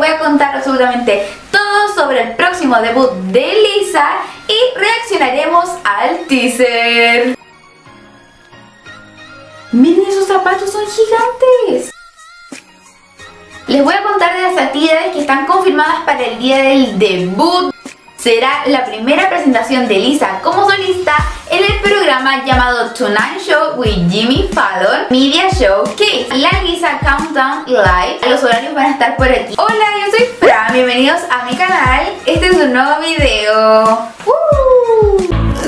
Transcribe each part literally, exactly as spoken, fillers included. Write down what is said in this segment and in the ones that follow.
voy a contar absolutamente todo sobre el próximo debut de Lisa y reaccionaremos al teaser. Miren, esos zapatos son gigantes. Les voy a contar de las actividades que están confirmadas para el día del debut. Será la primera presentación de Lisa como solista en el programa llamado Tonight Show with Jimmy Fallon Media Showcase, la Lisa Countdown Live. Los horarios van a estar por aquí. Hola, yo soy Fran, bienvenidos a mi canal. Este es un nuevo video. ¡Uh!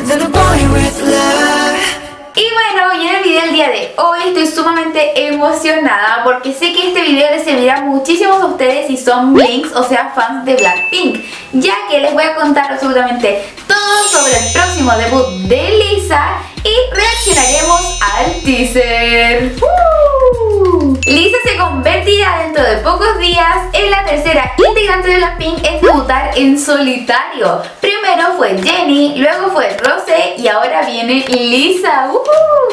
Y bueno, y en el video del día de hoy estoy sumamente emocionada porque sé que este video les servirá muchísimo a ustedes si son Blinks, o sea fans de Blackpink, ya que les voy a contar absolutamente todo sobre el próximo debut de Lisa y reaccionaremos al teaser. ¡Uh! Lisa se convertirá dentro de pocos días en la tercera integrante de Blackpink en debutar en solitario. Primero fue Jennie, luego fue Rosé y ahora viene Lisa. ¡Uh!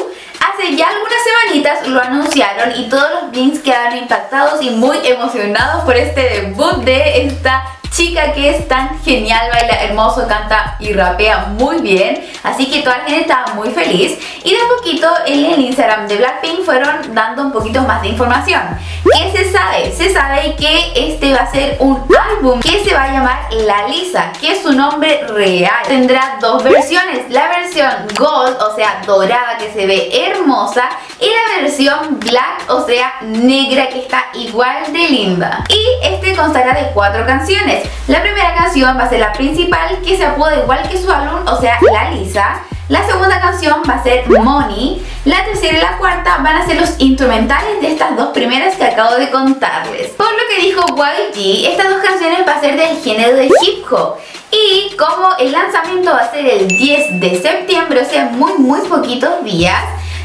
Hace ya algunas semanitas lo anunciaron y todos los Blinks quedaron impactados y muy emocionados por este debut de esta chica que es tan genial, baila hermoso, canta y rapea muy bien, así que toda la gente estaba muy feliz. Y de a poquito en el Instagram de Blackpink fueron dando un poquito más de información. ¿Qué se sabe? Se sabe que este va a ser un álbum que se va a llamar La Lisa, que es su nombre real. Tendrá dos versiones, la versión Gold, o sea dorada, que se ve hermosa, y la versión Black, o sea negra, que está igual de linda. Y este constará de cuatro canciones. La primera canción va a ser la principal, que se apoda igual que su álbum, o sea La Lisa. La segunda canción va a ser Money. La tercera y la cuarta van a ser los instrumentales de estas dos primeras que acabo de contarles. Por lo que dijo Y G, estas dos canciones van a ser del género de hip hop. Y como el lanzamiento va a ser el diez de septiembre, o sea muy muy poquitos días,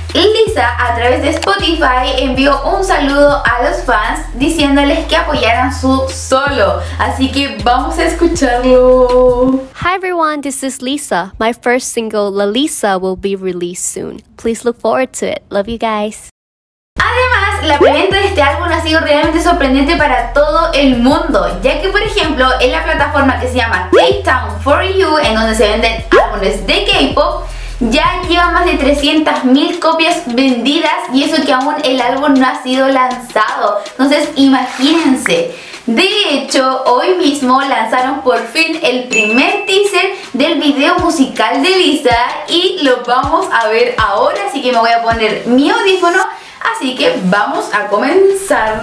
Lisa a través de Spotify envió un saludo a los fans diciéndoles que apoyaran su solo, así que vamos a escucharlo. Hi everyone, this is Lisa. My first single, La Lisa, will be released soon. Please look forward to it. Love you guys. Además, la preventa de este álbum ha sido realmente sorprendente para todo el mundo, ya que por ejemplo en la plataforma que se llama K-Town for You, en donde se venden álbumes de K-pop, ya lleva más de trescientas mil copias vendidas, y eso que aún el álbum no ha sido lanzado. Entonces imagínense. De hecho, hoy mismo lanzaron por fin el primer teaser del video musical de Lisa y lo vamos a ver ahora, así que me voy a poner mi audífono, así que vamos a comenzar.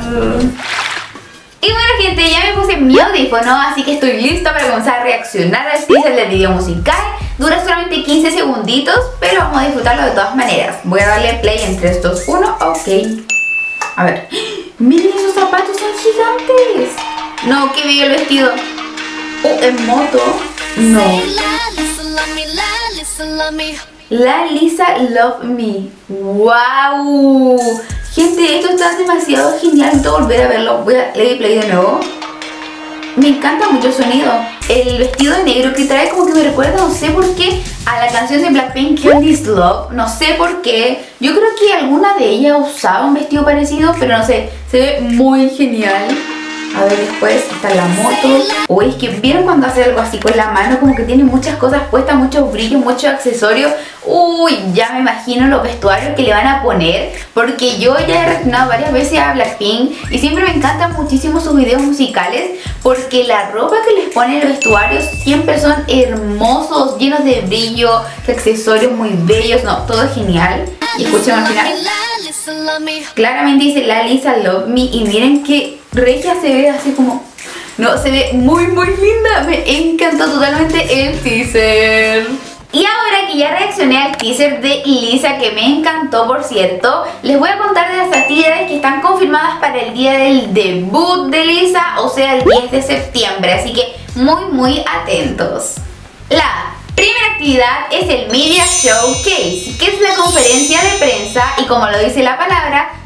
Y bueno gente, ya me puse mi audífono, así que estoy lista para comenzar a reaccionar al teaser del video musical. Dura solamente quince segunditos, pero vamos a disfrutarlo de todas maneras. Voy a darle play en tres, dos, uno, ok. A ver, miren, esos zapatos son gigantes. No, qué bello el vestido. Oh, en moto. No. La Lisa Love Me. ¡Wow! Gente, esto está demasiado genial. Necesito volver a verlo. Voy a leer play de nuevo. Me encanta mucho el sonido. El vestido negro que trae como que me recuerda, no sé por qué, a la canción de Blackpink, Candy's Love. No sé por qué. Yo creo que alguna de ellas usaba un vestido parecido, pero no sé, se ve muy genial. A ver, después está la moto. Uy, es que vieron cuando hace algo así con la mano, como que tiene muchas cosas puestas, muchos brillos, muchos accesorios. Uy, ya me imagino los vestuarios que le van a poner, porque yo ya he reaccionado varias veces a Blackpink y siempre me encantan muchísimo sus videos musicales, porque la ropa que les ponen los vestuarios siempre son hermosos, llenos de brillo, accesorios muy bellos. No, todo es genial. Y escuchen al final. Claramente dice La Lisa Love Me, y miren que regia se ve así como... No, se ve muy muy linda. Me encantó totalmente el teaser. Y ahora que ya reaccioné al teaser de Lisa, que me encantó por cierto, les voy a contar de las actividades que están confirmadas para el día del debut de Lisa, o sea el diez de septiembre, así que muy muy atentos. La primera actividad es el Media Showcase, que es la conferencia de prensa, y como lo dice la palabra,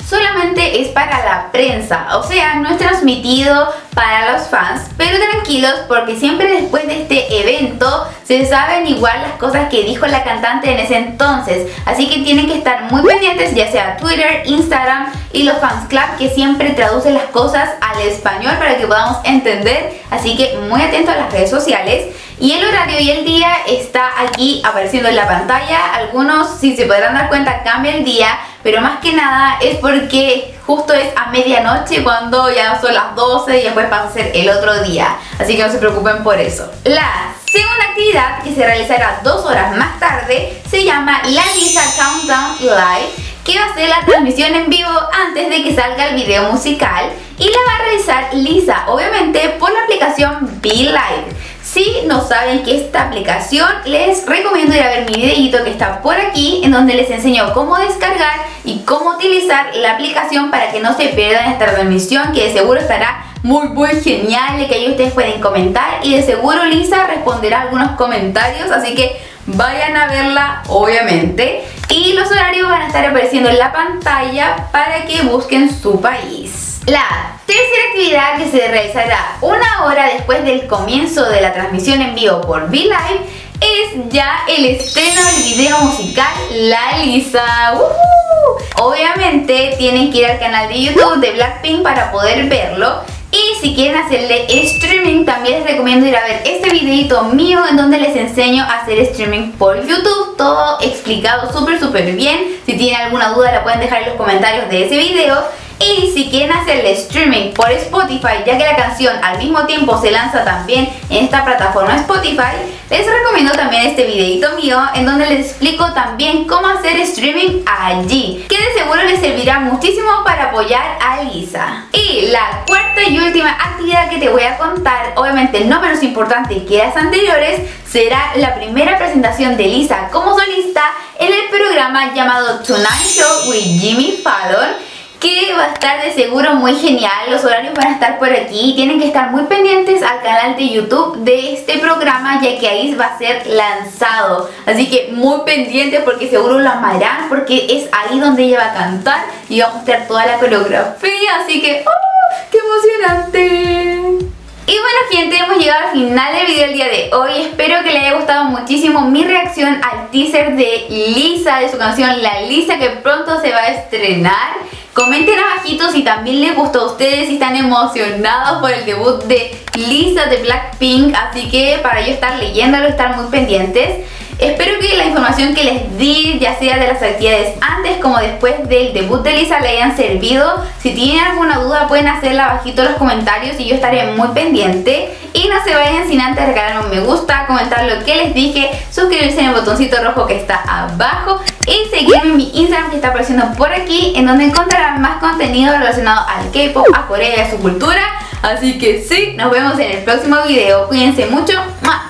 solamente es para la prensa, o sea, no es transmitido para los fans, pero tranquilos porque siempre después de este evento se saben igual las cosas que dijo la cantante en ese entonces, así que tienen que estar muy pendientes, ya sea Twitter, Instagram y los fans club que siempre traducen las cosas al español para que podamos entender, así que muy atentos a las redes sociales. Y el horario y el día está aquí apareciendo en la pantalla. Algunos, si se podrán dar cuenta, cambia el día, pero más que nada es porque justo es a medianoche cuando ya son las doce y después pasa a ser el otro día, así que no se preocupen por eso. La segunda actividad, que se realizará dos horas más tarde, se llama La Lisa Countdown Live, que va a ser la transmisión en vivo antes de que salga el video musical, y la va a realizar Lisa, obviamente por la aplicación Be Live. Si no saben qué es esta aplicación, les recomiendo ir a ver mi videito que está por aquí, en donde les enseño cómo descargar y cómo utilizar la aplicación para que no se pierdan esta transmisión, que de seguro estará muy muy genial y que ahí ustedes pueden comentar, y de seguro Lisa responderá algunos comentarios, así que vayan a verla obviamente, y los horarios van a estar apareciendo en la pantalla para que busquen su país. La tercera actividad, que se realizará una hora después del comienzo de la transmisión en vivo por Be Live, es ya el estreno del video musical La Lisa. ¡Uh! Obviamente tienen que ir al canal de YouTube de Blackpink para poder verlo. Y si quieren hacerle streaming, también les recomiendo ir a ver este videito mío en donde les enseño a hacer streaming por YouTube. Todo explicado súper súper bien. Si tienen alguna duda la pueden dejar en los comentarios de ese video. Y si quieren hacerle streaming por Spotify, ya que la canción al mismo tiempo se lanza también en esta plataforma Spotify, les recomiendo también este videito mío en donde les explico también cómo hacer streaming allí, que de seguro les servirá muchísimo para apoyar a Lisa. Y la cuarta y última actividad que te voy a contar, obviamente no menos importante que las anteriores, será la primera presentación de Lisa como solista en el programa llamado Tonight Show with Jimmy Fallon, que va a estar de seguro muy genial. Los horarios van a estar por aquí. Tienen que estar muy pendientes al canal de YouTube de este programa, ya que ahí va a ser lanzado. Así que muy pendientes porque seguro lo amarán, porque es ahí donde ella va a cantar y va a mostrar toda la coreografía. Así que ¡oh, qué emocionante! Y bueno gente, hemos llegado al final del video del día de hoy. Espero que les haya gustado muchísimo mi reacción al teaser de Lisa, de su canción La Lisa, que pronto se va a estrenar. Comenten abajito si también les gustó a ustedes, si están emocionados por el debut de Lisa de Blackpink. Así que para yo estar leyéndolo, estar muy pendientes. Espero que la información que les di, ya sea de las actividades antes como después del debut de Lisa, le hayan servido. Si tienen alguna duda pueden hacerla abajito en los comentarios y yo estaré muy pendiente. Y no se vayan sin antes regalar un me gusta, comentar lo que les dije, suscribirse en el botoncito rojo que está abajo y seguirme en mi Instagram que está apareciendo por aquí, en donde encontrarán más contenido relacionado al K-pop, a Corea y a su cultura. Así que sí, nos vemos en el próximo video. Cuídense mucho. ¡Mua!